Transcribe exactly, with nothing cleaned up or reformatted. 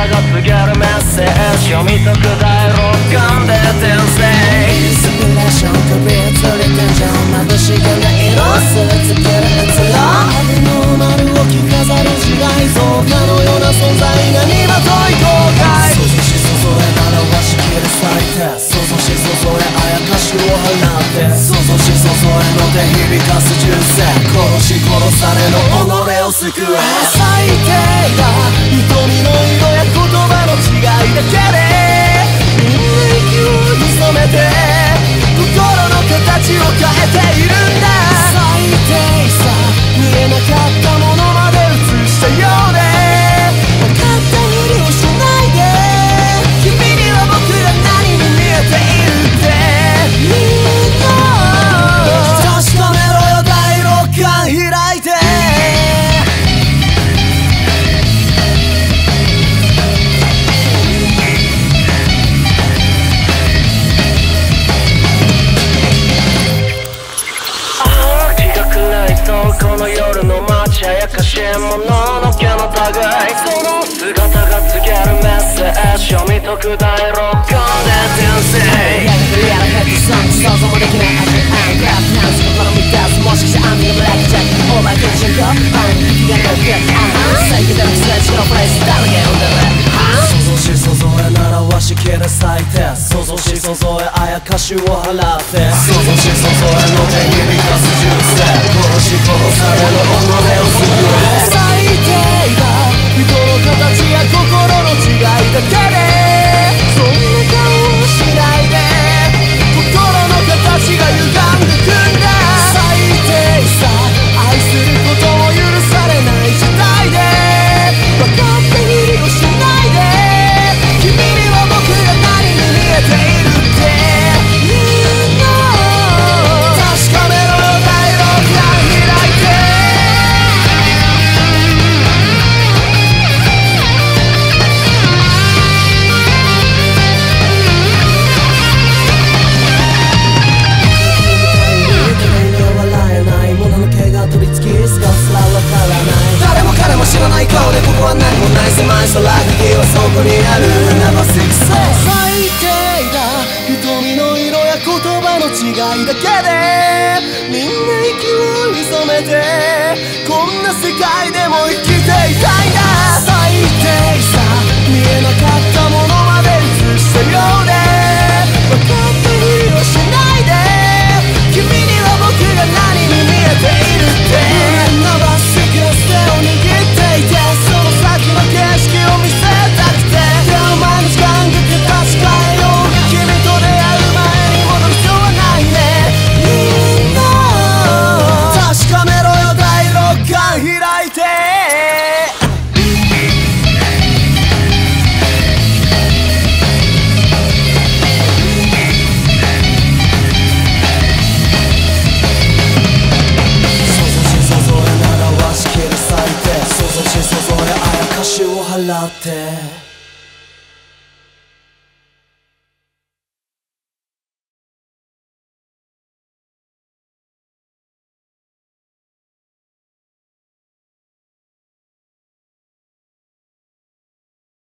が告げるメッセージ読み解く第六感で転生インスピレーション首吊り天井眩し現代色スーツ着る虚ろアブノーマルを着飾る時代造花のような存在何纏い後悔想像し想像へ表し切り裂いて想像し想像へあやかしを放って想像し想像への手響かす銃声殺し殺されの己を救え最低だ瞳の色や言葉の違いだけでみんな息を潜めて心の形を変えているんだ最低さ見えなかったものまで映したようで分かったふりをしないで君には僕が何に見えているって言うの確かめろよ第六感開いてこの夜の街あやかしいものの毛の類その姿が告げるメッセージ読み解く第六感で転生やがてやらへって想像もできない味アングラフなんす心満たすもしかしてアンタがBLACKジャックオーバークッションゴーパン気が狂い最低だろスレッジのプレイスだらけの想像し想像へ習わし切り裂いて想像し想像へあやかしを払って想像し想像への手に響かす銃声殺し殺されの己を救え最低だ人の形や心の違いだけでそんな顔をしないで心の形が歪んでくんだ最低さ愛することも許されない時代で分かってふりをしないで君には僕が何に見えているって言うの確かめろよ第六感開いて誰も彼も知らない顔でここは何もない狭い空影はそこにある生セクセ最低だ瞳の色や言葉の違いだけでみんな息を潜めてこんな世界でも生きていたいんだ最低